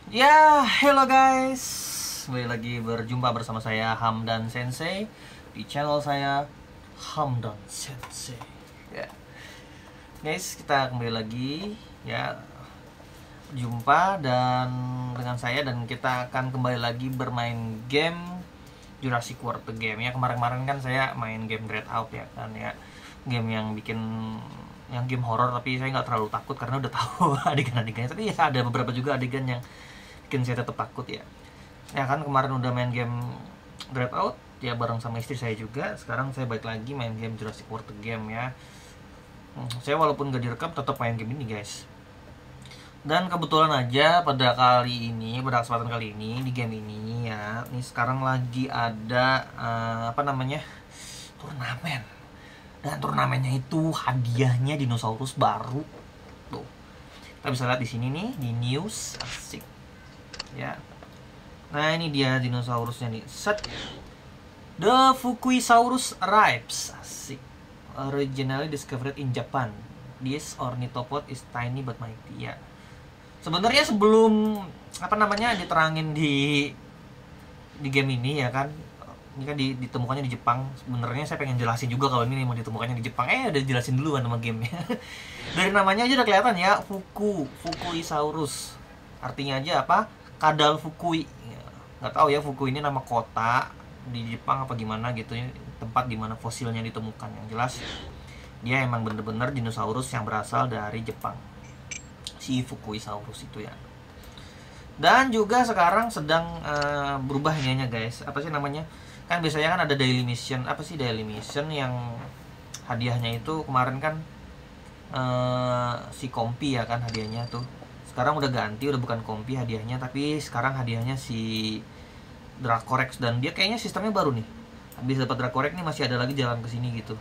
Ya, hello guys. Kembali lagi berjumpa bersama saya Hamdan Sensei di channel saya Hamdan Sensei. Ya. Guys, kita kembali lagi ya jumpa dan dengan saya dan kita akan kembali lagi bermain game Jurassic World The Game ya. Kemarin-kemarin kan saya main game Dread Out ya kan ya. Game yang game horor, tapi saya nggak terlalu takut karena udah tahu adegan-adegannya. Tapi ya ada beberapa juga adegan yang bikin saya tetap takut ya. Ya kan kemarin udah main game Dread Out ya bareng sama istri saya juga. Sekarang saya balik lagi main game Jurassic World The Game ya. Saya walaupun gak direkam tetap main game ini guys. Dan kebetulan aja pada kesempatan kali ini di game ini ya, ini sekarang lagi ada turnamen. Dan turnamennya itu hadiahnya dinosaurus baru. Tuh. Kita bisa lihat di sini nih di news, asik. Ya. Nah, ini dia dinosaurusnya nih. Set. The Fukuisaurus arrives. Asik. Originally discovered in Japan. This ornithopod is tiny but mighty. Ya. Sebenarnya sebelum diterangin di game ini ya kan. Ini kan ditemukannya di Jepang. Sebenarnya saya pengen jelasin juga kalau ini mau ditemukannya di Jepang. Udah jelasin duluan nama gamenya. Dari namanya aja udah kelihatan ya, Fukuisaurus. Artinya aja apa? Kadal Fukui. Nggak tahu ya Fukui ini nama kota di Jepang apa gimana gitu, tempat dimana fosilnya ditemukan. Yang jelas dia emang bener-bener dinosaurus yang berasal dari Jepang, si Fukuisaurus itu ya. Dan juga sekarang sedang berubah ininya guys, apa sih namanya, kan biasanya kan ada daily mission, apa sih daily mission yang hadiahnya itu kemarin kan si kompi ya kan hadiahnya tuh. Sekarang udah ganti, udah bukan kompi hadiahnya, tapi sekarang hadiahnya si Dracorex, dan dia kayaknya sistemnya baru nih. Habis dapat Dracorex nih masih ada lagi jalan ke sini gitu.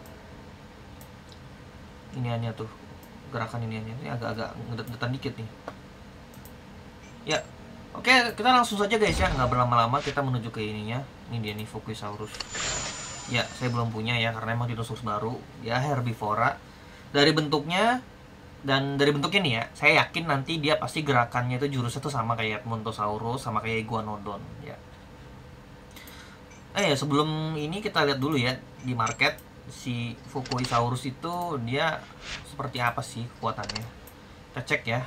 Iniannya tuh, gerakan ini agak-agak ngedet-ngedetan dikit nih. Ya, oke, kita langsung saja guys ya, nggak berlama-lama kita menuju ke ininya. Ini dia nih Fukuisaurus. Ya, saya belum punya ya karena emang dinosaurus baru. Ya, herbivora. Dari bentuknya dan dari bentuknya nih ya, saya yakin nanti dia pasti gerakannya itu jurusnya tuh sama kayak Montosaurus, sama kayak Iguanodon ya. Sebelum ini kita lihat dulu ya di market si Fukuisaurus itu dia seperti apa sih kekuatannya. Kita cek ya.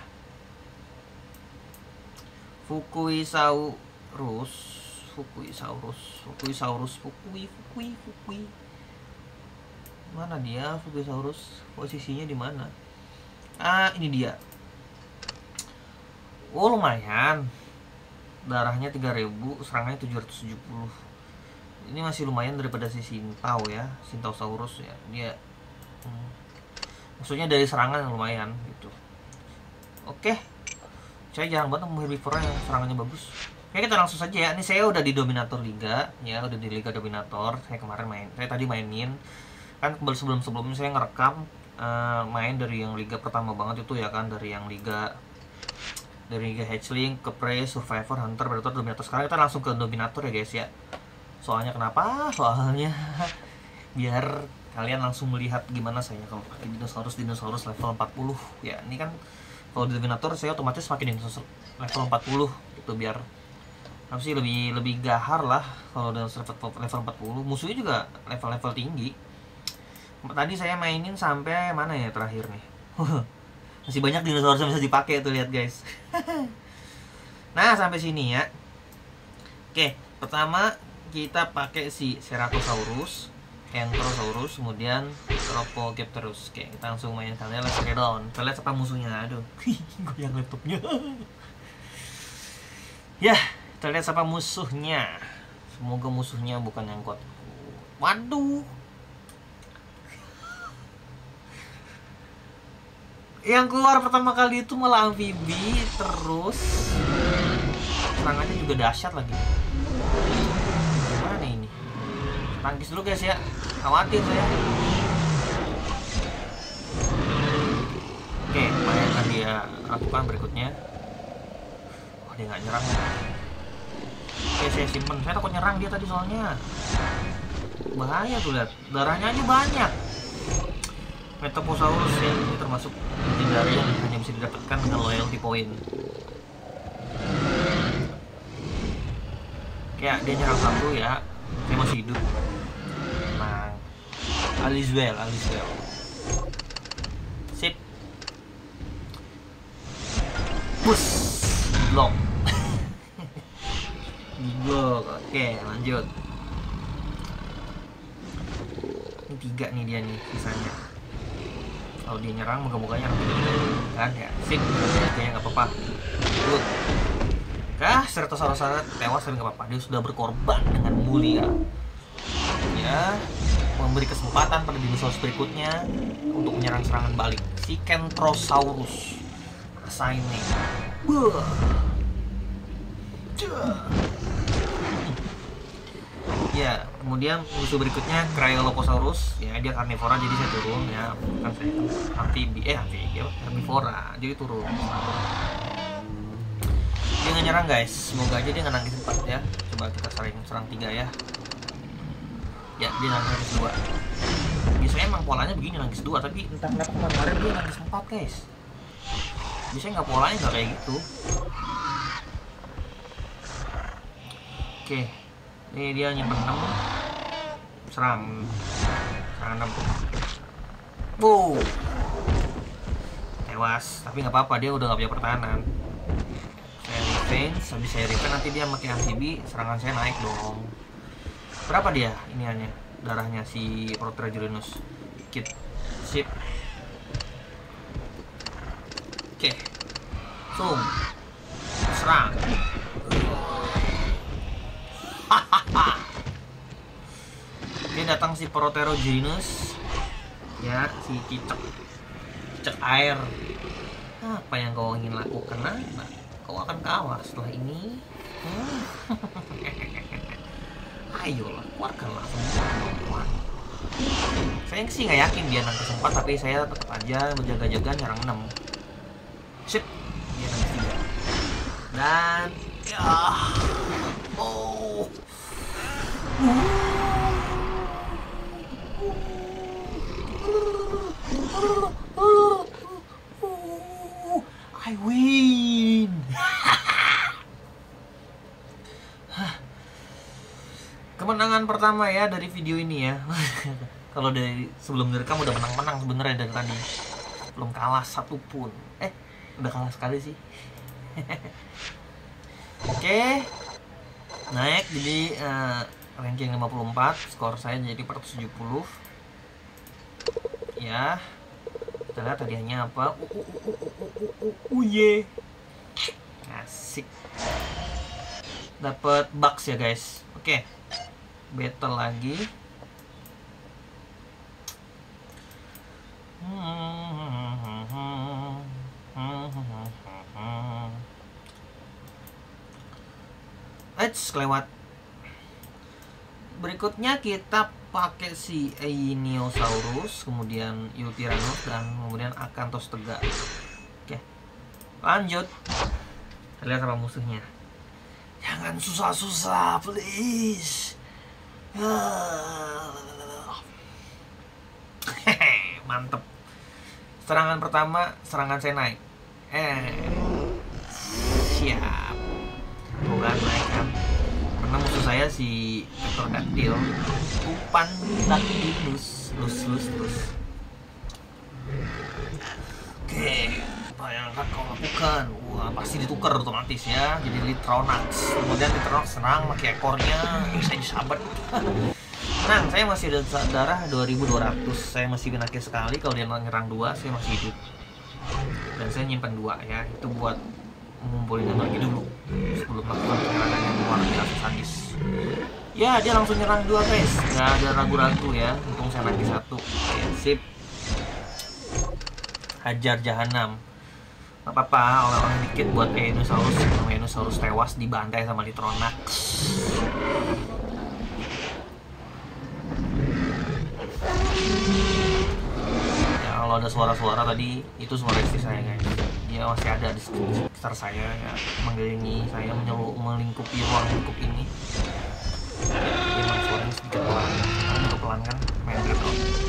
Fukui. Mana dia Fukuisaurus? Posisinya di mana? Ini dia. Oh, lumayan. Darahnya 3000, serangannya 770. Ini masih lumayan daripada si Sintau ya, Sintausaurus ya. Dia maksudnya dari serangan lumayan gitu. Oke. Saya jarang banget nemu herbivora yang serangannya bagus. Oke, kita langsung saja ya. Ini saya udah di Dominator Liga ya, udah di Liga Dominator. Saya tadi mainin. Kan sebelum-sebelumnya saya ngerekam main dari yang liga pertama banget itu ya kan, dari liga Hatchling ke Prey, Survivor, Hunter, Predator, Dominator. Sekarang kita langsung ke Dominator ya guys ya. Soalnya kenapa? Soalnya biar kalian langsung melihat gimana saya kalau pakai dinosaurus level 40 ya. Ini kan kalau di Dominator saya otomatis pakai dinosaurus level 40 gitu biar apa sih lebih gahar lah kalau dinosaurus level 40. Musuhnya juga level tinggi. Tadi saya mainin sampai mana ya terakhir nih. Masih banyak dinosaurus yang bisa dipakai tuh, lihat guys. Nah, sampai sini ya. Oke, pertama kita pakai si Ceratosaurus, Kentrosaurus, kemudian Tropogapterus. Oke, kita langsung main kalian Let's Get On. Kita lihat siapa musuhnya. Aduh, goyang laptopnya. Ya, kita lihat siapa musuhnya. Semoga musuhnya bukan yang kuat. Waduh. Yang keluar pertama kali itu malah amfibi, terus serangannya juga dahsyat lagi. Gimana ini? Tangkis dulu guys ya, khawatir saya. Oke, apa yang akan dia lakukan berikutnya? Oh, dia nggak nyerang ya. Oke, saya simpen. Saya takut nyerang dia tadi soalnya. Bahaya tuh, lihat darahnya aja banyak. Metaposaurus ya, ini termasuk legendaris yang hanya bisa didapatkan dengan loyalty point. Ya, dia nyerang satu ya. Dia masih hidup. Nah, Aliswell. Sip. Push. Blok. Blok. Oke, lanjut. Ini 3 nih dia nih sisanya. Kalau dia nyerang, moga-moga nyerang kan ya. Sip. Kayaknya nggak apa-apa. Good. Ceratosaurus tewas tapi nggak apa-apa. Dia sudah berkorban dengan mulia. Ya, memberi kesempatan pada dinosaurus berikutnya untuk menyerang serangan balik. Si Kentrosaurus. Rasain nih. Ya, kemudian musuh berikutnya Cryoloposaurus. Ya, dia karnivora jadi saya turun ya. Kan saya herbivora jadi turun. Dia nggak nyerang guys, semoga aja dia nggak nangkis 4 ya. Coba kita serang 3 ya. Ya, dia nangkis 2. Biasanya emang polanya begini, nangkis 2, tapi entah kenapa kemarin dia nangkis 4 guys. Biasanya nggak, polanya nggak kayak gitu. Oke, ini dia nyimpen 6. Serang 6. Wow, tewas, tapi nggak apa-apa, dia udah nggak punya pertahanan. Habis saya revenge nanti dia pakai amfibi, serangan saya naik dong. Berapa dia iniannya darahnya si Proterogyrinus? Dikit. Sip. Oke. Zoom. Serang. Dia datang si Proterogyrinus. Ya, si cicak air. Apa yang kau ingin lakukan? Kau akan kalah setelah ini. Ayolah, keluarkanlah semua kemampuan. Saya sih nggak yakin dia nangkis 4, tapi saya tetap aja berjaga-jaga nyerang 6. Sip, dia nangkis 3. Dan ya, oh, I win. Kemenangan pertama ya dari video ini ya. Kalau dari sebelum direkam udah menang-menang sebenarnya dari tadi. Belum kalah satupun. Udah kalah sekali sih. Oke. Naik jadi ranking 54, skor saya jadi 470. Ya. Kita lihat hadiahnya apa. Ye. Asik. Dapat box ya guys. Oke. Battle lagi. Kelewat. Berikutnya kita pakai si Einosaurus, kemudian Eutyrannus, dan kemudian Acanthos tega. Oke, lanjut. Kita lihat apa musuhnya. Jangan susah-susah, please. Mantep. Serangan pertama, serangan saya naik. Siap. Bukan naik kan. Karena musuh saya si Pterodactyl, umpan Dactylus, lus. Oke, apa yang akan kau lakukan? Wah, pasti ditukar otomatis ya. Jadi Litronax. Kemudian Litronax serang pakai ekornya, saya disabet. Tenang, saya masih ada darah 2200. Saya masih nakis sekali. Kalau dia nyerang 2, saya masih hidup. Dan saya nyimpan 2 ya. Itu buat ngumpulin energi dulu sebelum melakukan penyerangan yang luar biasa sadis. Ya, dia langsung nyerang 2 guys, nggak ada ragu-ragu ya. Untung saya nakis 1. Oke, sip. Hajar jahanam. Gak apa-apa, oleh-oleh dikit buat Einosaurus tewas dibantai sama Litronax. Ya, kalau ada suara-suara tadi, itu suara istri saya guys. Dia masih ada di sekitar saya ya, mengelilingi saya, melingkupi ruang lingkup ini. Ya, emang suaranya sedikit pelan. Karena itu pelan kan, main gitu.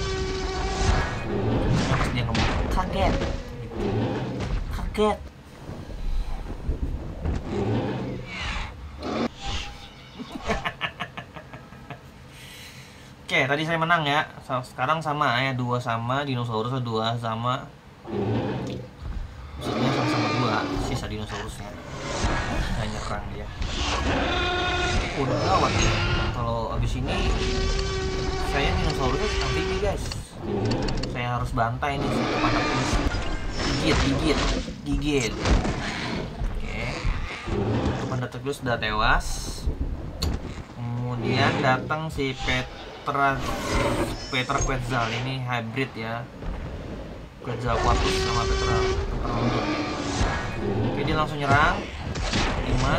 Pas dia ngomong kaget gitu. Kaget. Oke, tadi saya menang ya. Sekarang sama ya, 2 sama, dinosaurus 2 sama. Maksudnya sama-sama 2 sisa dinosaurusnya. Nggak nyerang dia. Udah gawat ya. Kalau abis ini saya dinosaurusnya amfibi guys. Saya harus bantai nih si panah ini. Gigit. Oke. Panda Tegus sudah tewas. Kemudian datang si Petra Quetzal, ini hybrid ya. Quetzalcoatlus sama Petra London. Oke, dia langsung nyerang 5.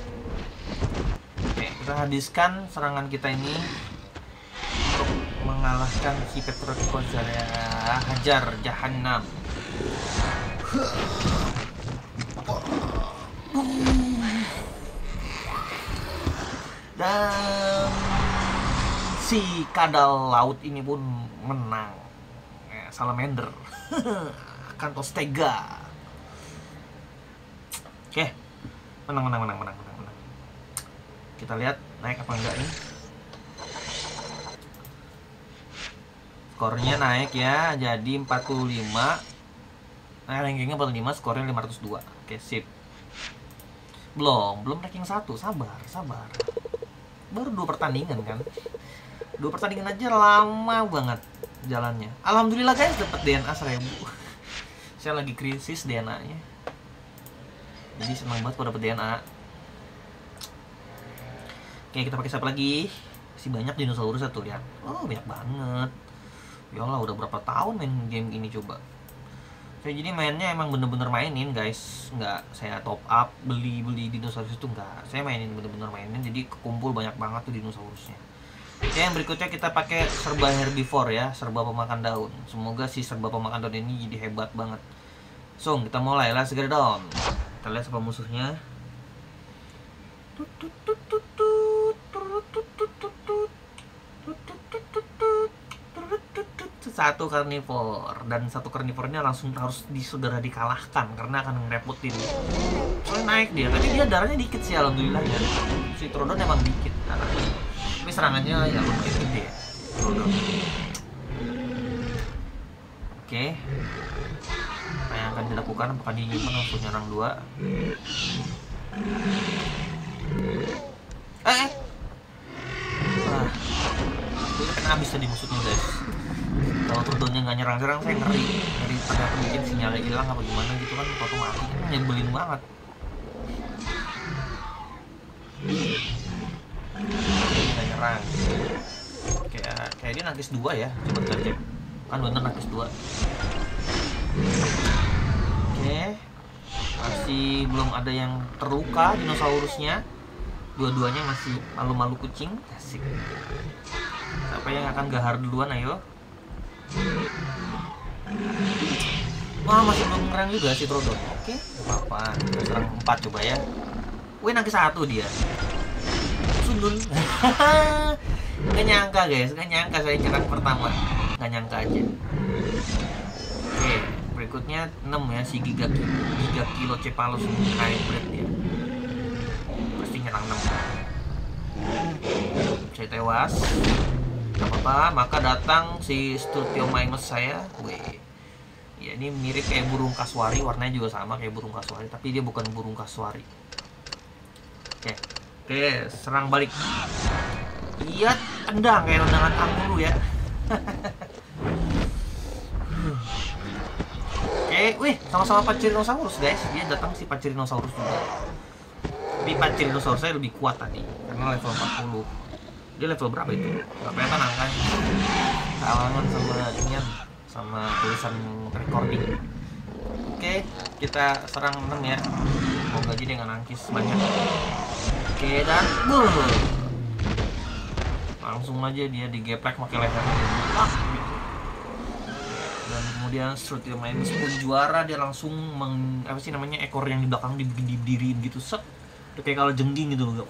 Oke, kita habiskan serangan kita ini untuk mengalahkan si Petra Quetzal ya. Hajar Jahanam. Dan si kadal laut ini pun menang. Salamander. Kantos Tega. Oke. Menang. Kita lihat naik apa enggak nih. Skornya naik ya, jadi 45. Nah, rankingnya 45, skornya 502. Oke, sip. Belum ranking 1, sabar. Baru 2 pertandingan kan. 2 pertandingan aja lama banget jalannya. Alhamdulillah guys, dapat DNA 1000. Saya lagi krisis DNA-nya. Jadi senang banget kalau dapat DNA. Oke, kita pakai siapa lagi? Masih banyak dinosaurus satu, lihat. Oh, banyak banget. Ya Allah, udah berapa tahun main game ini coba. Saya jadi mainnya emang bener-bener mainin guys, nggak saya top up beli dinosaurus itu nggak, saya bener-bener mainin, jadi kekumpul banyak banget tuh dinosaurusnya. Oke, yang berikutnya kita pakai serba herbivore ya, serba pemakan daun. Semoga si serba pemakan daun ini jadi hebat banget. So, kita mulai lah, segera dong. Kita lihat siapa musuhnya. Satu karnivor, dan satu karnivornya langsung harus segera dikalahkan karena akan ngerepotin. Soalnya naik dia, tapi dia darahnya dikit sih alhamdulillah ya. Si Troodon emang dikit darahnya, tapi serangannya ya lumayan gede ya Troodon. Oke, apa yang akan dilakukan? Apakah dinyimpan langsung nyerang 2? Itu kan habis tadi musuhnya guys. Kalau Troodonnya nggak nyerang-nyerang, saya ngeri ternyata mungkin sinyalnya hilang apa gimana gitu kan, waktu mati kan nyebelin banget. Nggak nyerang. Kayak dia nangkis 2 ya, coba kita cek. Kan bener nangkis 2. Oke, masih belum ada yang terluka dinosaurusnya. Dua-duanya masih malu-malu kucing. Asik. Siapa yang akan gahar duluan, ayo. Wah, masih belum ngerang juga si Troodon. Oke, apa-apa. Kita serang 4 coba ya. Wih, nangkis 1 dia. Sundul. Gak nyangka guys, gak nyangka saya nyerang pertama. Gak nyangka aja. Oke, berikutnya 6 ya, si Gigakilocephalus hybrid dia. Pasti nyerang 6. Saya tewas. Gak apa-apa, maka datang si Stultiomaimus saya. Wih, ya ini mirip kayak burung kasuari, warnanya juga sama kayak burung kasuari, tapi dia bukan burung kasuari. Oke, serang balik. Iya, tendang kayak tendangan kanguru ya. Oke, wih, sama-sama Pachyrhinosaurus guys. Dia datang si Pachyrhinosaurus juga. Tapi Pachyrhinosaurus saya lebih kuat tadi karena level 40. Dia level berapa itu? Gak kelihatan angkanya. Halangan sama inian, sama tulisan recording. Oke, kita serang 6 ya. Semoga aja dia nggak nangkis banyak. Oke, dan langsung aja dia digeprek pakai lehernya. Dan kemudian Stultiomaimus pun juara, dia langsung ekor yang di belakang diberdiriin gitu, set. Kayak kalau jengging gitu loh.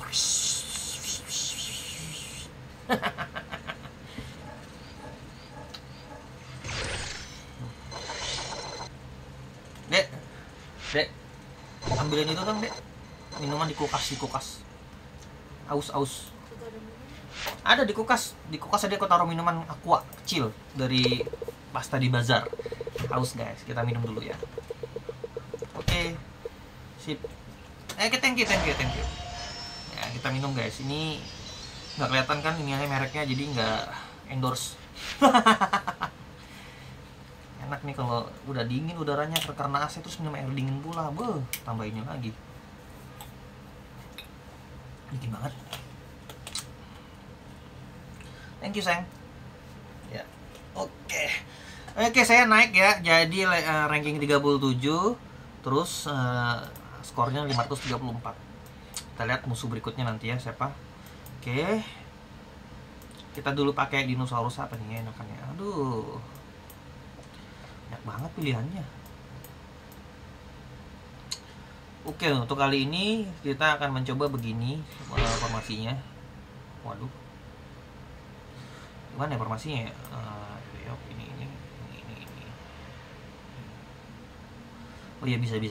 Dek, ambilin itu dong, Dek. Minuman di kulkas, Aus. Ada di kulkas. Di kulkas tadi aku taruh minuman aqua kecil dari pasta di bazar. Haus guys, kita minum dulu ya. Oke. Sip. Thank you. Ya, kita minum guys. Ini nggak kelihatan kan ini mereknya, jadi nggak endorse. Enak nih kalau udah dingin udaranya karena AC, terus minum air dingin pula. Tambah ini lagi. Dingin banget. Thank you sayang. Ya. Oke, saya naik ya. Jadi ranking 37. Terus skornya 534. Kita lihat musuh berikutnya nanti ya siapa. Oke. Kita dulu pakai dinosaurus apa nih enakannya. Aduh. Banyak banget pilihannya. Oke, untuk kali ini kita akan mencoba begini formasinya. Waduh. Gimana ya formasinya ya? Ini. Oh iya, bisa.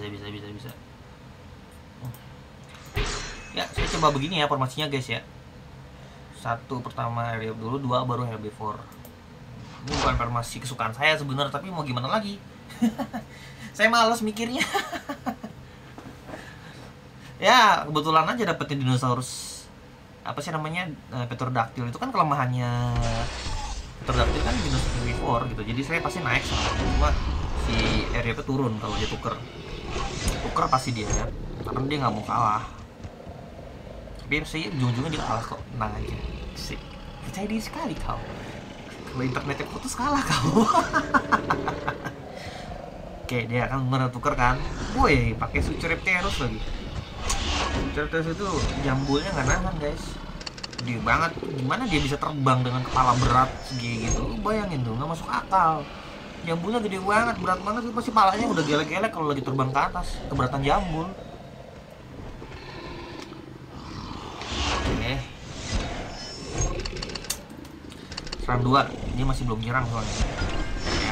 Ya, saya coba begini ya formasinya guys ya. 1 pertama RB dulu, 2 baru RB4. Ini bukan formasi kesukaan saya sebenarnya, tapi mau gimana lagi? Saya malas mikirnya. Ya, kebetulan aja dapetin dinosaurus apa sih namanya, Pterodactyl. Itu kan kelemahannya Pterodactyl kan dinosaurus herbivore gitu. Jadi saya pasti naik sama, cuma si RB turun kalau dia tuker pasti dia ya, karena dia nggak mau kalah. Tapi sih ujung-ujungnya dia kalah kok, tenang aja sih, percaya diri sekali kau. Kalau internetnya putus kalah kau. Oke, dia akan bener tuker kan, boy, pakai Sucerepterus lagi. Sucerepterus itu jambulnya nggak nahan guys, gede banget. Gimana dia bisa terbang dengan kepala berat segini gitu? Lu bayangin tuh, nggak masuk akal. Jambulnya gede banget, berat banget, itu pasti palanya udah gelek-gelek kalau lagi terbang ke atas, keberatan jambul. Oke. Serang 2, dia masih belum nyerang soalnya. Ya,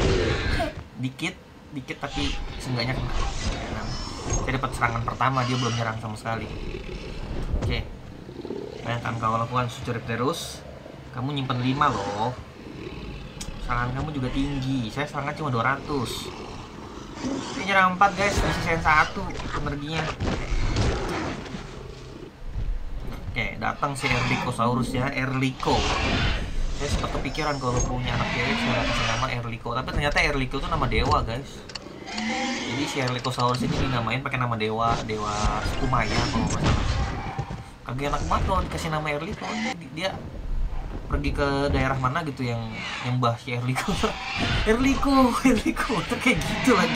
dikit tapi seenggaknya kena. Saya dapat serangan pertama, dia belum nyerang sama sekali. Oke. Bayangkan kalau lakukan Sucerepterus, kamu nyimpen 5 loh. Serangan kamu juga tinggi. Saya serangan cuma 200. Ini nyerang 4 guys, disisain 1 energinya. Oke, datang si Erlikosaurus ya, Erliko. Saya sempat kepikiran kalau punya anak cewek saya kasih nama Erliko, tapi ternyata Erliko itu nama dewa guys. Jadi si Erlikosaurus ini dinamain pakai nama dewa suku Maya kalau nggak salah. Kagak enak banget kalau dikasih nama Erliko. Dia pergi ke daerah mana gitu yang nyembah si Erliko. Erliko itu kayak gitu lagi.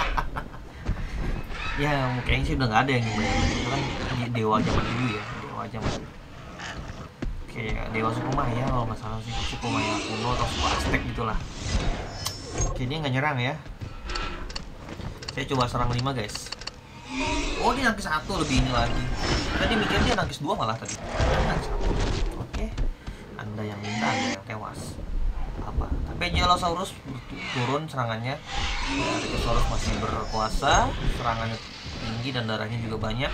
Ya kayaknya sih udah nggak ada yang nyembah Erliko, itu kan dewa zaman dulu ya, kayak dewa suku Maya kalau nggak salah sih, suku Maya kuno atau suku Aztec gitulah. Oke, dia nggak nyerang ya. Saya coba serang 5 guys. Oh, dia nangkis 1 lebih ini lagi. Tadi mikir dia nangkis 2 malah tadi. Nangkis 1. Oke. Anda yang minta, Anda yang tewas. Apa? Tapi Ankylosaurus turun serangannya. Ankylosaurus masih berkuasa, serangannya tinggi dan darahnya juga banyak.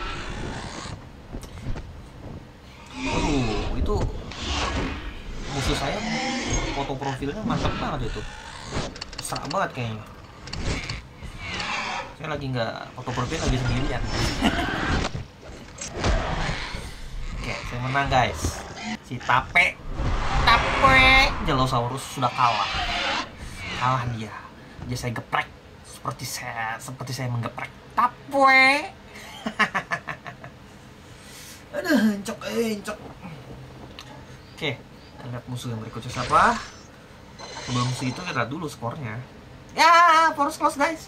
Itu musuh saya foto profilnya mantap banget itu. Serak banget kayaknya. Saya lagi nggak foto profil, lagi sendirian. Oke, saya menang guys. Si Tape Ankylosaurus sudah kalah dia. Jadi saya geprek seperti saya menggeprek Tape. Aduh, encok. Oke, kita lihat musuh yang berikutnya siapa. Sebelum segitu kita lihat dulu skornya. Ya, force close guys.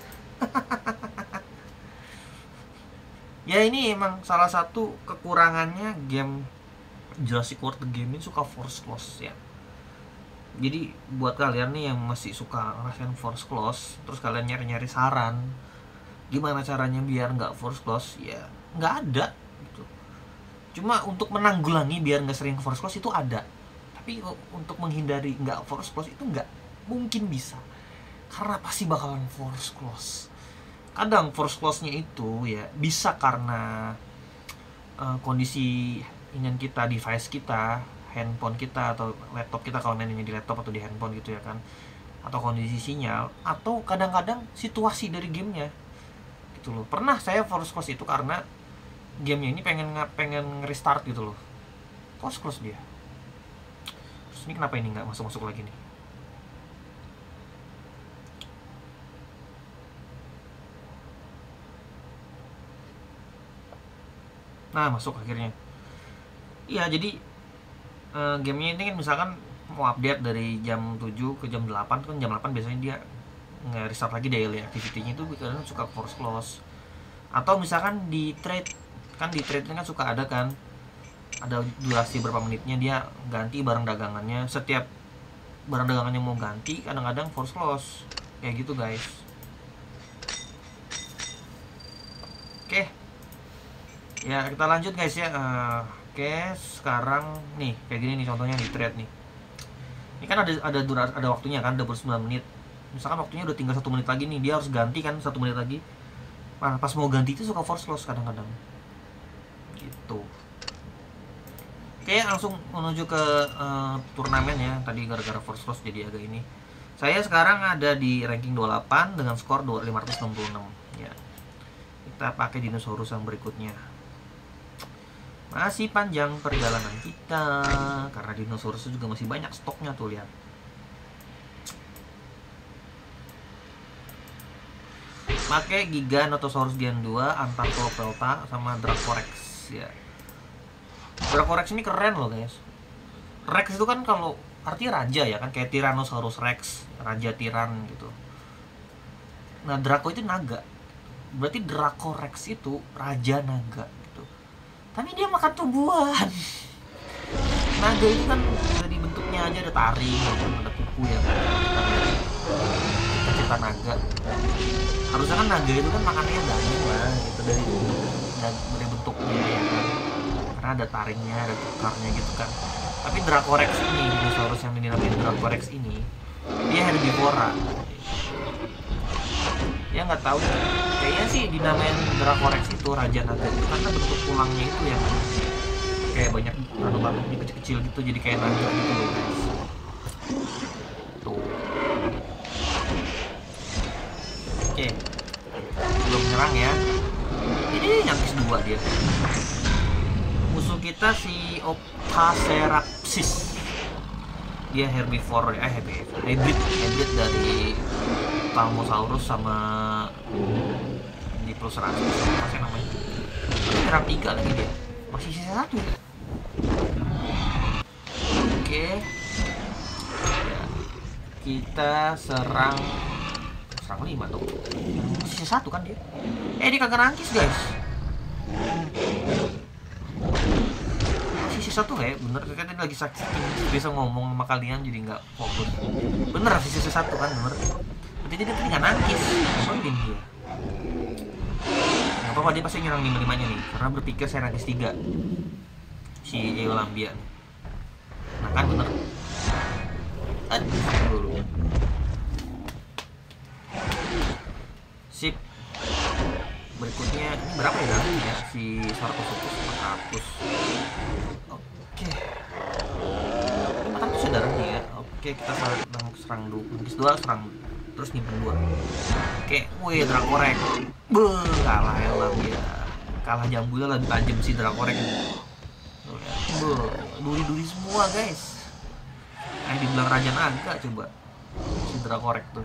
Ya, ini emang salah satu kekurangannya game Jurassic World The Game ini, suka force close ya. Jadi buat kalian nih yang masih suka ngerasain force close, terus kalian nyari-nyari saran gimana caranya biar nggak force close, ya nggak ada gitu. Cuma untuk menanggulangi biar nggak sering force close itu ada, tapi untuk menghindari nggak force close itu nggak mungkin bisa, karena pasti bakalan force close. Kadang force close-nya itu ya bisa karena kondisi ingin kita, device kita, handphone kita atau laptop kita kalau mainnya di laptop atau di handphone gitu ya kan, atau kondisi sinyal atau kadang-kadang situasi dari gamenya gitu loh. Pernah saya force close itu karena gamenya ini pengen restart gitu loh, force close dia. Terus ini kenapa ini nggak masuk lagi nih? Nah masuk akhirnya. Iya jadi gamenya ini kan misalkan mau update dari jam 7 ke jam 8 kan, jam 8 biasanya dia nge-restart lagi daily activity-nya itu kadang suka force close. Atau misalkan di trade kan, di trade kan suka ada kan, ada durasi berapa menitnya dia ganti barang dagangannya, setiap barang dagangannya mau ganti kadang-kadang force close kayak gitu guys. Oke. Ya kita lanjut guys ya. Oke, sekarang nih kayak gini nih contohnya di trade nih. Ini kan ada waktunya kan, 29 menit. Misalkan waktunya udah tinggal 1 menit lagi nih, dia harus ganti kan 1 menit lagi. Nah, pas mau ganti itu suka force close kadang-kadang. Gitu. Oke, langsung menuju ke turnamen ya. Tadi gara-gara force close jadi agak ini. Saya sekarang ada di ranking 28 dengan skor 566 ya. Kita pakai dinosaurus yang berikutnya. Masih panjang perjalanan kita karena dinosaurus juga masih banyak stoknya tuh, lihat. Pakai Giganotosaurus Gen 2, Antarctopelta sama Dracorex ya. Dracorex ini keren loh guys. Rex itu kan kalau artinya raja ya kan, kayak Tyrannosaurus Rex, raja tiran gitu. Nah, Draco itu naga. Berarti Dracorex itu raja naga. Tapi dia makan tumbuhan. Naga itu kan dari bentuknya aja ada taring, ada kuku ya kan. Kita cipta naga. Harusnya kan naga itu kan makannya daging lah, gitu dari bentuknya ya kan. Karena ada taringnya, ada kekarnya gitu kan. Tapi Dracorex ini, dinosaurus yang dinamain Dracorex ini, dia herbivora. Ya nggak tahu, kayaknya sih dinamain Dracorex itu raja naga itu karena bentuk tulangnya itu yang kayak banyak batu-batunya kecil-kecil gitu, jadi kayak naga gitu loh guys. Tuh. Oke, belum nyerang ya. Ini nyangkis 2 dia. Musuh kita si Ophacerapsis. Dia herbivore ya, hybrid dari Thalmosaurus sama Diplodocus apa sih namanya? Tapi nyerang 3 lagi dia. Masih sisa 1 ya. Oke. Ya. Kita serang 5 tuh. Masih sisa 1 kan dia. Dia kagak nangkis guys. Masih sisa 1 ya, bener kan tadi lagi sakit bisa ngomong sama kalian jadi nggak fokus. Bener sisa 1 kan bener. Jadi dia tadi nggak nangkis, ngomongin dia. Nggak apa-apa, dia pasti nyerang 5-5-nya nih, karena berpikir saya nangkis 3 si Eolambia. Nah kan bener. Aduh. Sip. Berikutnya ini berapa ya darahnya? Si Sarcosuchus 400. Oke. Ini 400 ya darahnya ya. Oke, kita serang dulu. Nangkis 2 serang terus nyimpen 2. Oke, wih Dracorex. Kalah ya Lambia. Kalah jambunya lebih tajam si Dracorex. Duri-duri semua guys. Kayak dibilang raja naga coba. Si Dracorex tuh.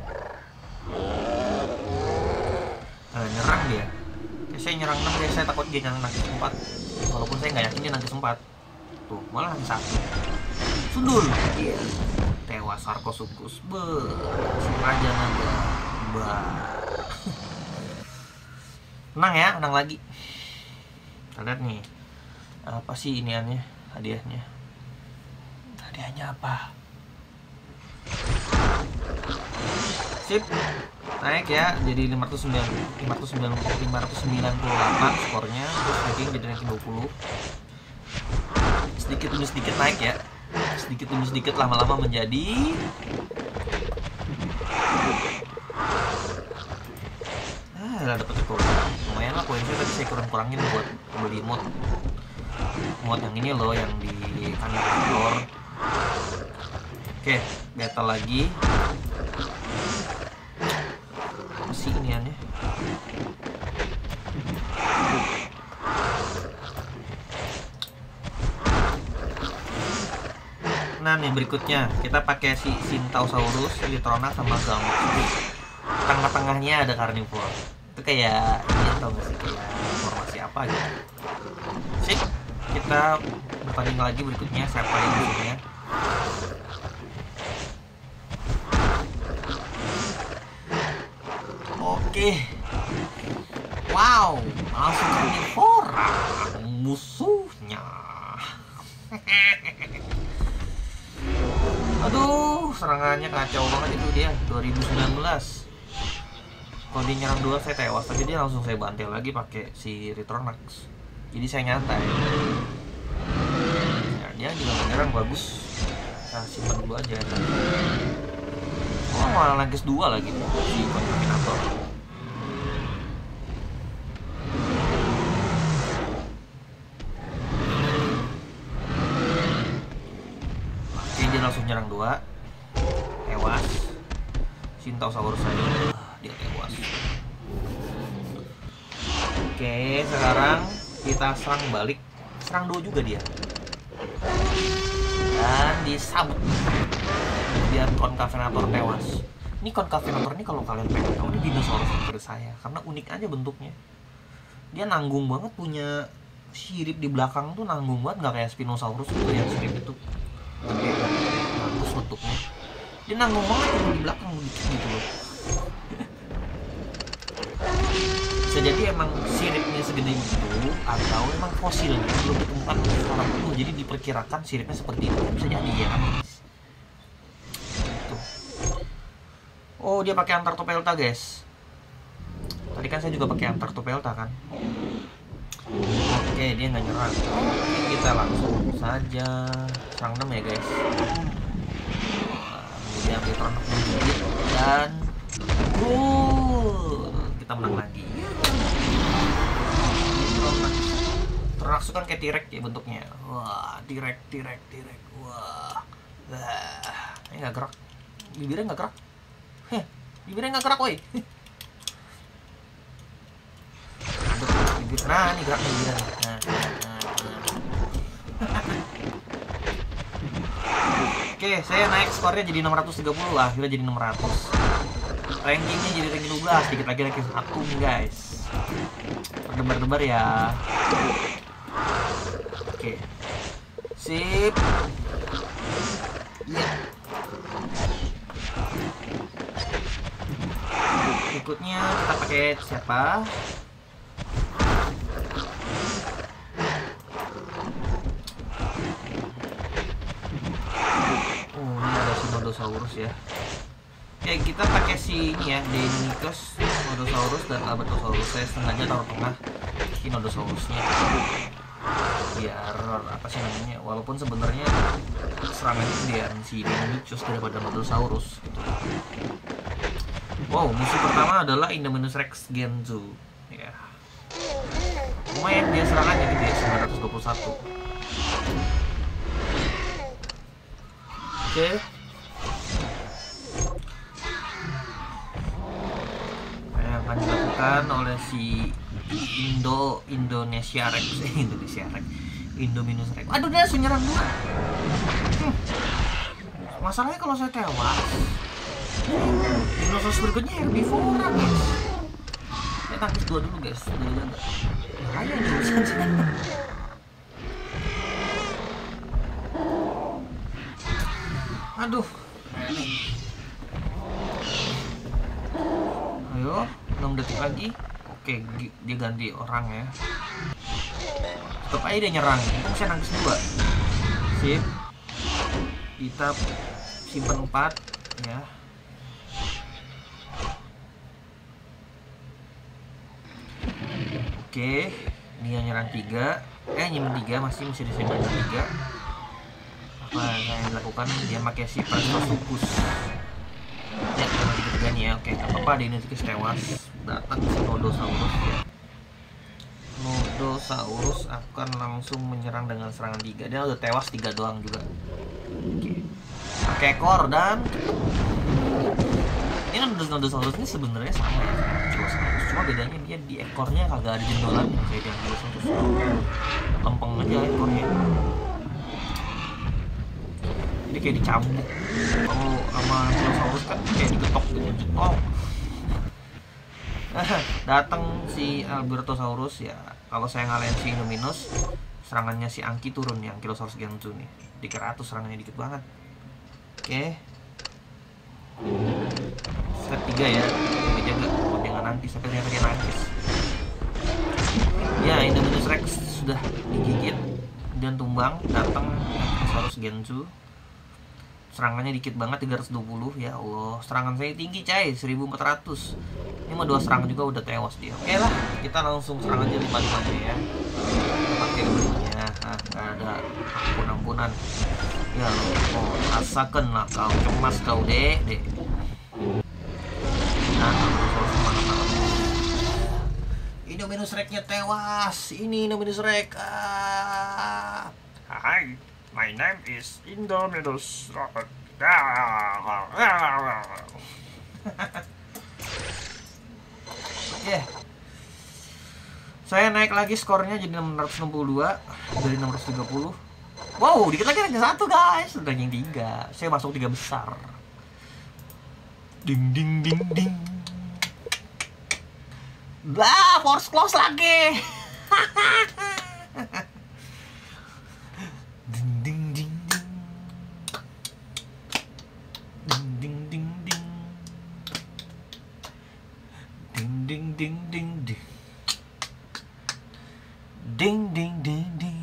Nyerang dia. Saya nyerang 6 guys, saya takut dia nyerang nangkis 4. Walaupun saya nggak yakin dia nangkis 4. Tuh, malah nangkis 1. Sundul. Iya. Tewas Sarcosuchus. Si raja naga. Menang ya, menang lagi. Kita lihat nih. Apa sih iniannya? Hadiahnya. Hadiahnya apa? Sip. Naik ya, jadi 598 skornya, terus ranking jadi ranking 20. Sedikit demi sedikit naik ya. Sedikit demi sedikit lama-lama menjadi dapat koin. Lumayan lah koin saya, tadi saya kurang-kurangin buat beli mod. Mod yang ini loh, yang di kantor. Oke, beta lagi. Masih ini aneh. Nah nih berikutnya kita pakai si Sintaosaurus, Litrona sama Gamma. Tengah-tengahnya ada Carnivore. Itu kayak ini tau gak sih, kayak formasi apa gitu. Sip, kita bertanding lagi berikutnya. Siapa yang musuhnya? Oke. Wow, langsung Carnivora musuhnya. Aduh, serangannya kacau banget itu dia. 2019. Kalau dia nyerang 2 saya tewas, tapi dia langsung saya bantai lagi pakai si Retronax. Jadi saya nyantai. Ya, dia juga menyerang bagus. Nah, simpan dulu aja. Oh, malah nangkis 2 lagi si Contaminator. Oke, dia langsung nyerang 2. Tewas. Sintaosaurus saya. Dia tewas. Oke, sekarang kita serang balik. Serang 2 juga dia. Dan disabut. Kemudian Concavenator tewas. Ini Concavenator ini kalau kalian pengen tahu, ini dinosaurus favorit saya karena unik aja bentuknya. Dia nanggung banget, punya sirip di belakang tuh nanggung banget, nggak kayak Spinosaurus gitu yang sirip itu gede kan, bagus bentuknya. Dia nanggung banget cuma di belakang gitu loh. Bisa jadi emang siripnya segede itu atau emang fosilnya belum ditemukan orang itu, jadi diperkirakan siripnya seperti itu. Bisa jadi ya kan. Oh, dia pakai Antarctopelta guys. Tadi kan saya juga pakai Antarctopelta kan. Oke, dia nggak nyerang. Oke, kita langsung saja serang 6 ya guys. Kemudian kita menggigit dan kita menang lagi. Ternax kan kayak T-Rex ya bentuknya. Wah, T-Rex. Wah. Ini nggak gerak. Bibirnya nggak gerak. Bibirnya nggak gerak, woi. Nah, ini gerak nih bibirnya. Nah. Oke, saya naik skornya jadi 630 lah, akhirnya jadi 600. Rankingnya jadi ranking 12, dikit lagi ranking 1 nih guys. Berdebar-debar ya. Oke. Sip. Iya. Berikutnya kita pakai siapa? Oh, ini ada Sinodontosaurus ya. Oke, kita pakai si ini ya, Deinonychus, Sinodontosaurus dan Albertosaurus. Saya setengahnya taruh tengah Sinodontosaurusnya. Biar apa sih namanya? Walaupun sebenarnya serangannya dia si Deinonychus daripada Albertosaurus gitu. Wow, musuh pertama adalah Indominus Rex Genzo. Ya. Lumayan dia serangannya gede, 921. Oke. Yang akan dilakukan oleh si Indonesia Rex, Indominus Rex. Aduh, dia langsung nyerang 2. Masalahnya kalau saya tewas, dinosaurus berikutnya herbivora guys. Saya tangkis 2 dulu guys. Dulu enggak. Bahaya nih urusan sedang. Aduh. Ayo, 6 detik lagi. Oke, dia ganti orang ya. Tetap aja dia nyerang. Untung saya nangkis 2. Sip. Kita simpan 4 ya. Oke, dia nyerang 3. Nyimpen 3, masih disimpan 3. Apa yang dilakukan? Dia pakai si Prestosuchus. Ya, sama 3-3 nih ya. Oke, gak apa-apa, Deinonychus tewas. Datang si Sinodontosaurus ya. Albertosaurus akan langsung menyerang dengan serangan 3. Dia udah tewas 3 doang juga. Oke. Pakai ekor dan ini Albertosaurus ini sebenarnya sama ya Ankylosaurus, cuma bedanya dia di ekornya kagak ada jendolannya kayak di Ankylosaurus. Lempeng aja ekornya. Jadi kayak dicambuk. Kalau sama Ankylosaurus kan kayak diketok gitu, cetok. Datang si Albertosaurus ya. Kalau saya ngalahin si Indominus, serangannya si Anki turun nih, Ankylosaurus Genzu nih. 300 serangannya dikit banget. Oke. Step 3 ya. Jaga jangan nangkis, sampai dia nangkis. Ya, Indominus Rex sudah digigit dan tumbang. Datang Ankylosaurus Genzu. Serangannya dikit banget 320. Ya Allah, serangan saya tinggi coy, 1400. Ini mah 2 serangan juga udah tewas dia. Oke lah, kita langsung serang aja 5-5 aja ya. Pakai belinya. Gak ada ampun-ampunan. Ya oh, rasakan lah kau cemas kau dek. Nah, terus mana-mana. Indominus Rex-nya tewas. Ini Indominus Rex. Hi, my name is Indominus Rex. Oke. Saya naik lagi skornya jadi 662 dari 630. Wow, dikit lagi ranking 1 guys. Udah ranking 3. Saya masuk 3 besar. Ding ding ding ding. Bah, force close lagi. Ding ding ding ding. Ding ding ding ding. Ding ding ding ding ding. Ding ding ding ding.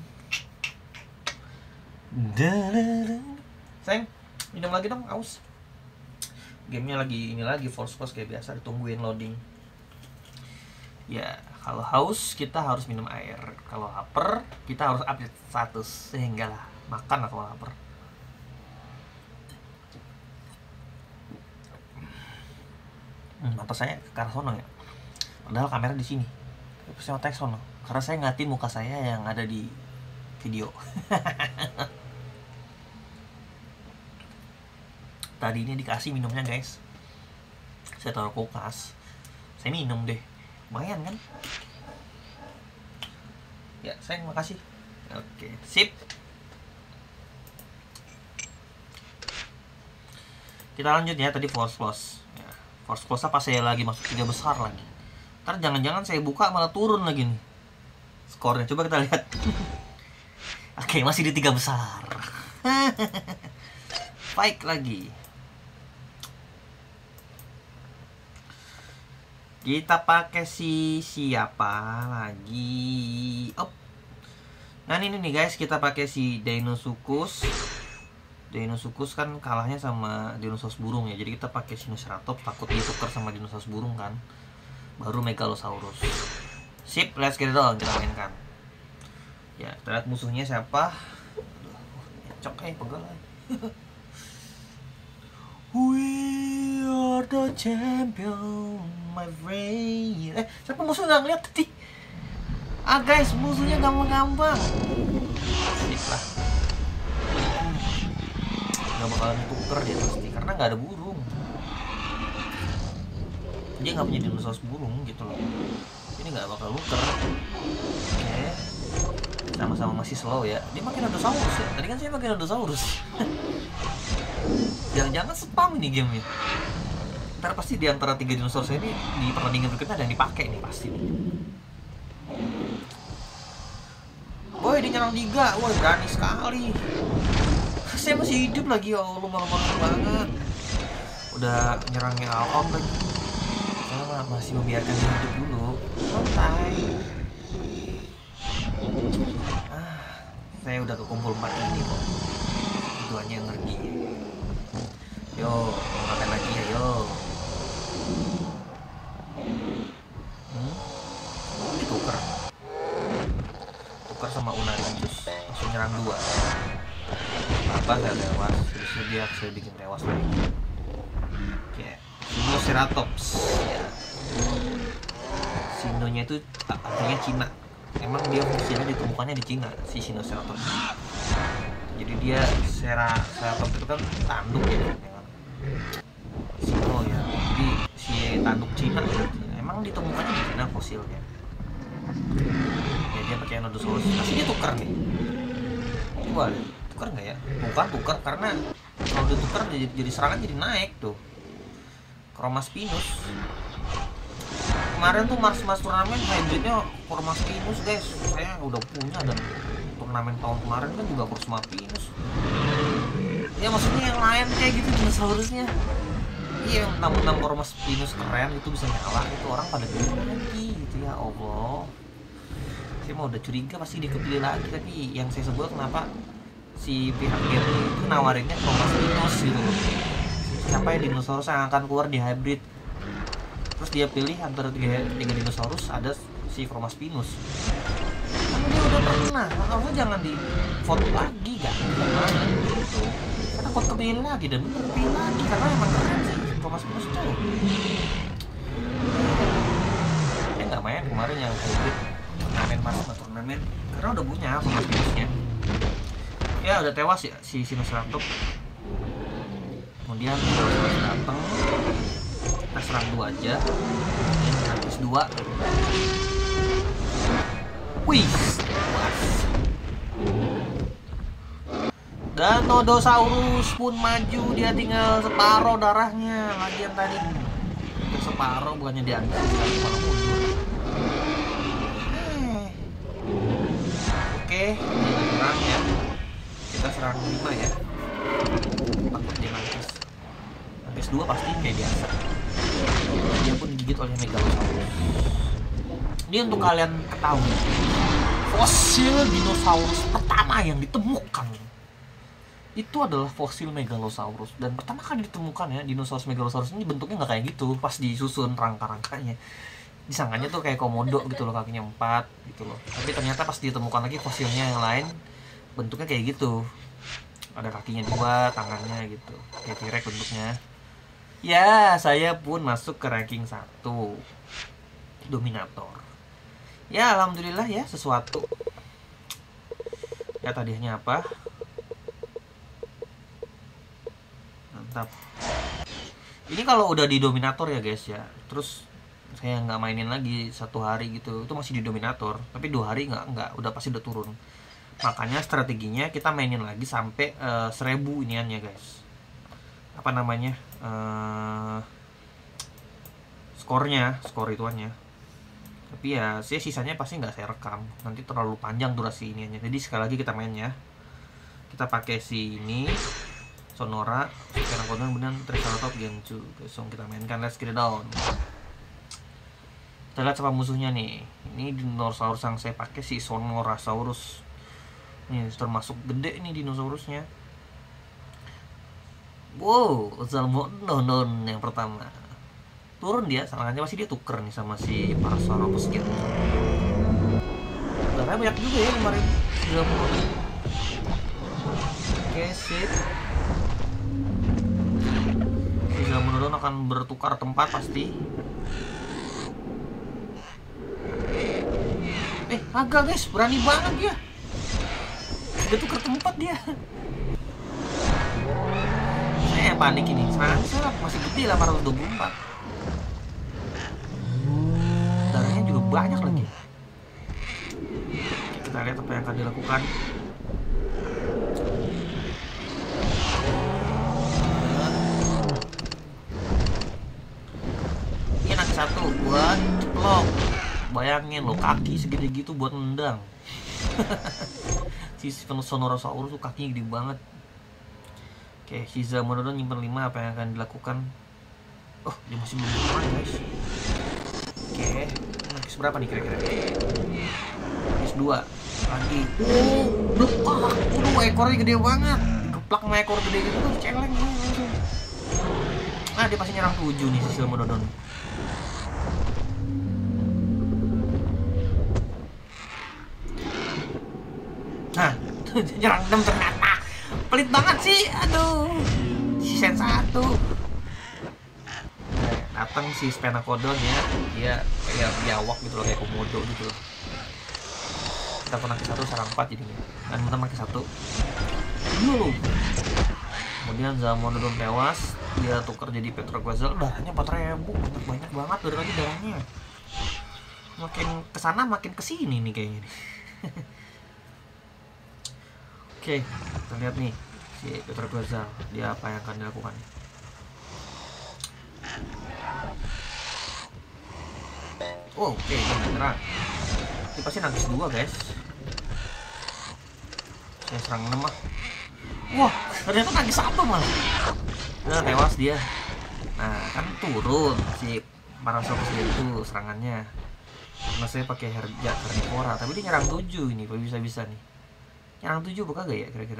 Sayang, minum lagi dong, aus. Gamenya lagi ini lagi force close kayak biasa, ditungguin loading. Ya, kalau haus kita harus minum air. Kalau lapar kita harus update status. Sehingga lah, makan lah kalau lapar. Mata saya ke arah sono ya. Padahal kamera di sini. Saya otak sono. Karena saya ngatin muka saya yang ada di video. Tadi ini dikasih minumnya guys. Saya taruh kulkas. Saya minum deh. Lumayan kan? Ya, sayang makasih. Oke, sip. Kita lanjut ya, tadi force close. Ya, force close apa saya lagi masuk 3 besar lagi. Ntar jangan-jangan saya buka malah turun lagi nih skornya. Coba kita lihat. Oke, masih di 3 besar. Fight lagi. Kita pakai siapa lagi? Oh. Nah ini nih guys, kita pakai si Deinosuchus. Deinosuchus kan kalahnya sama dinosaurus burung ya. Jadi kita pakai Sinoceratops, takut ditukar sama dinosaurus burung kan. Baru Megalosaurus. Sip, let's get it on, kita mainkan. Ya, kita lihat musuhnya siapa. Cok pegal. We are the champion, my friend. Siapa musuh nggak ngeliat tadi? Guys, musuhnya gampang-gampang. Sip lah. Gak bakalan tuker dia pasti, karena nggak ada burung. Dia nggak punya dinosaurus burung gitu loh. Ini nggak bakal tuker. Oke. Sama-sama masih slow ya. Dia makin Nodossaurus ya. Tadi kan saya makin Nodossaurus. Jangan-jangan spam ini game ya. Ntar pasti di antara 3 dinosaurus ini di pertandingan berikutnya ada yang dipakai nih pasti nih. Woi, dia nyerang 3. Woi, berani sekali. Saya masih hidup lagi ya Allah, malu-malu banget. Udah nyerangnya Alon lagi. Saya masih membiarkan dia hidup dulu. Santai. Saya udah kekumpul 4 ini kok. Duanya energi. Yo, makan lagi ya, yo. Ditukar. Tukar sama Unarinjus. Langsung nyerang 2. Apa saya tewas? Terus saya bikin tewas lagi. Oke. Sinoceratops. Ya. Sinonya itu artinya Cina. emang dia fosilnya ditemukannya di Cina, si Sinoceratops. Jadi dia Ceratops itu kan tanduk ya kan? Sino ya, jadi si tanduk Cina emang ditemukannya di Cina fosilnya. Ya dia pakai Nodosaurus, pasti dia tukar nih. Coba deh, tukar nggak ya? Bukan tukar, karena kalau ditukar jadi serangan jadi naik tuh. Chromaspinus. Kemarin tuh Mars turnamen hybridnya Chromaspinus guys, saya udah punya, dan turnamen tahun kemarin kan juga Chromaspinus. Ya maksudnya yang lain kayak gitu dinosaurusnya. Iya, yang mentang-mentang Chromaspinus keren itu bisa nyala, itu orang pada pilih lagi gitu ya Allah. Saya mau udah curiga pasti dia kepilih lagi, tapi yang saya sebut kenapa si pihak game itu nawarinnya Chromaspinus gitu. Siapa yang dinosaurus yang akan keluar di hybrid? Terus dia pilih antara tiga dinosaurus, ada si Chromaspinus. Karena dia udah pernah, makanya jangan di vote lagi kan? Gimana gitu? Karena kok kepilih lagi dan bener kepilih lagi karena emang keren sih Chromaspinus tuh. Nggak main kemarin yang hybrid turnamen turnamen karena udah punya Chromaspinusnya. Ya udah tewas ya si Sinoceratops. Kemudian Dinosaurus datang, kita serang 2 aja, kemudian habis 2. Wih, dan Nodosaurus pun maju, dia tinggal separuh darahnya. Lagian tadi separuh bukannya diangkat, malah mundur. Oke, serang ya. Kita serang 5 ya. Takut dia nangkis. Nangkis 2 pasti kayak biasa. Dia pun digigit oleh Megalosaurus. Ini untuk kalian ketahui, fosil dinosaurus pertama yang ditemukan itu adalah fosil Megalosaurus. Dan pertama kali ditemukan ya, dinosaurus Megalosaurus ini bentuknya nggak kayak gitu pas disusun rangka-rangkanya. Disangkanya tuh kayak komodo gitu loh, kakinya 4 gitu loh. Tapi ternyata pas ditemukan lagi fosilnya yang lain bentuknya kayak gitu. Ada kakinya 2, tangannya gitu, kayak T-Rex bentuknya. Ya, saya pun masuk ke ranking 1 Dominator. Ya, alhamdulillah ya, sesuatu. Ya, tadinya apa? Mantap. Ini kalau udah di Dominator ya guys ya, terus saya nggak mainin lagi 1 hari gitu, itu masih di Dominator. Tapi 2 hari nggak, udah pasti udah turun. Makanya strateginya kita mainin lagi sampai 1000 iniannya guys. Apa namanya? Skor ituannya. Tapi ya sisanya pasti nggak saya rekam, nanti terlalu panjang durasi iniannya. Jadi sekali lagi kita main ya. Kita pakai si ini Sonora, Pteranodon, kemudian Triceratops Gensu. Langsung kita mainkan, let's get it down. Kita lihat siapa musuhnya nih. Ini dinosaurus yang saya pakai si Sonorasaurus. Ini termasuk gede nih dinosaurusnya. Wow, Zalmodon yang pertama. Turun dia, serangannya pasti dia tuker nih sama si Parasaurolophus gitu. Darahnya banyak juga ya kemarin. Oke, sip. Si Zalmodon akan bertukar tempat pasti. Agak guys, berani banget dia. Dia tukar tempat dia. Saya panik ini. Serangan masih gede 824. Darahnya juga banyak lagi. Kita lihat apa yang akan dilakukan. Ini nanti 1 buat ceplok. Bayangin lo, kaki segede gitu buat nendang. Si Sonorasaurus tuh kakinya gede banget. Oke, si Zalmodon nyimpen 5, apa yang akan dilakukan? Oh, dia masih belum keluar guys. Oke, nangkis berapa nih kira-kira? Nangkis 2 lagi. Ekornya gede banget. Dikeplak sama ekor gede gitu tuh celeng langsung. Nah, dia pasti nyerang 7 nih si Zalmodon. Nah, nyerang 6 ternyata. Pelit banget sih, aduh. Si Sen 1. Datang si Sphenacodon ya, dia kayak biawak gitu loh, kayak komodo gitu loh. Kita kena ke 1 serang 4 jadinya. Dan bentar pakai 1. Dulu. Kemudian Zamododon tewas. Dia tukar jadi Petroquetzal. Darahnya 4000. Banyak banget dari tadi darahnya. Makin kesana makin kesini nih kayaknya nih. Oke, kita lihat nih si Petroquetzal. Dia apa yang akan dilakukan. Oh, oke, dia menyerang. Ini pasti nangkis 2 guys. Saya serang 6 mah. Wah, ternyata nangkis 1 malah. Udah tewas dia. Nah, kan turun si Parasaurus itu serangannya. Karena saya pakai Herja Carnivora, tapi dia nyerang 7 ini, bisa-bisa nih. Nyerang 7 bukan gak ya kira-kira?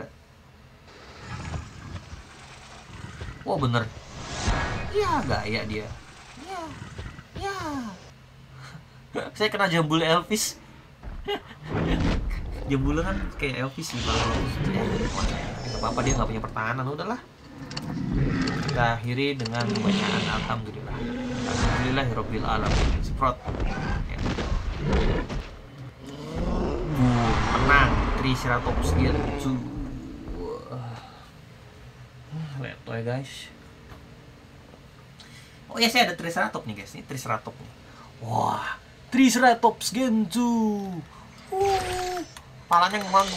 Wah, bener. Ya, gaya dia. Ya. Saya kena jambul Elvis. Jambul kan kayak Elvis sih kalau ya, nggak apa-apa, dia nggak punya pertahanan, udahlah. Kita akhiri dengan bacaan alhamdulillah. Alhamdulillahirabbil alamin. Sprot. Ya. Menang Triceratops gitu. Letoy guys. Oh ya, saya ada Triceratops nih guys. Ini Triceratops nih. Wah, Triceratops Genzu. Palanya ngembang.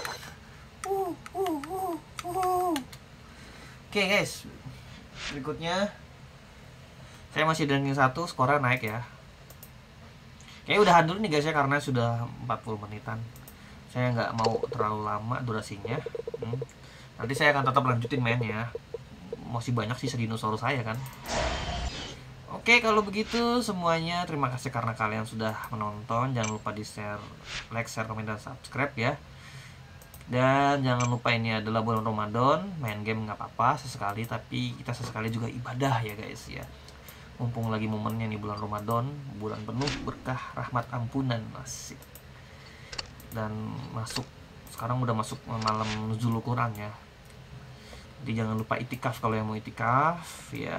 Oke guys, berikutnya saya masih ranking 1, skornya naik ya. Kayaknya udahan dulu nih guys ya, karena sudah 40 menitan. Saya nggak mau terlalu lama durasinya. Nanti saya akan tetap lanjutin mainnya. Masih banyak sih dinosaurus saya kan. Oke, kalau begitu semuanya terima kasih karena kalian sudah menonton. Jangan lupa di share, like, share, komen, dan subscribe ya. Dan jangan lupa ini adalah bulan Ramadan. Main game nggak apa-apa sesekali, tapi kita sesekali juga ibadah ya guys ya. Mumpung lagi momennya nih bulan Ramadan, bulan penuh berkah, rahmat, ampunan, asik. Dan sekarang udah masuk malam Nuzul Quran ya. Jadi jangan lupa itikaf kalau yang mau itikaf ya.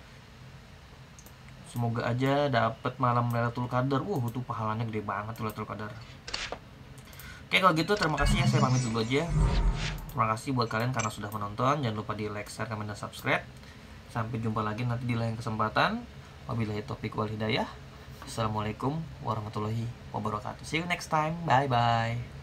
Semoga aja dapat malam Lailatul Qadar. Itu pahalanya gede banget tuh Lailatul Qadar. Oke, kalau gitu terima kasih ya, saya pamit dulu aja. Terima kasih buat kalian karena sudah menonton. Jangan lupa di like, share, komen, dan subscribe. Sampai jumpa lagi nanti di lain kesempatan. Wabillahi taufiq wal hidayah. Assalamualaikum warahmatullahi wabarakatuh. See you next time. Bye bye.